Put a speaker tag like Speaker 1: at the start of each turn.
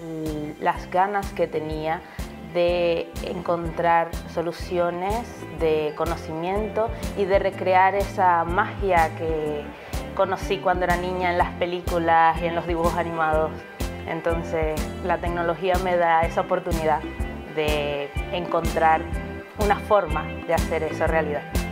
Speaker 1: las ganas que tenía de encontrar soluciones, de conocimiento y de recrear esa magia que conocí cuando era niña en las películas y en los dibujos animados. Entonces, la tecnología me da esa oportunidad de encontrar una forma de hacer eso realidad.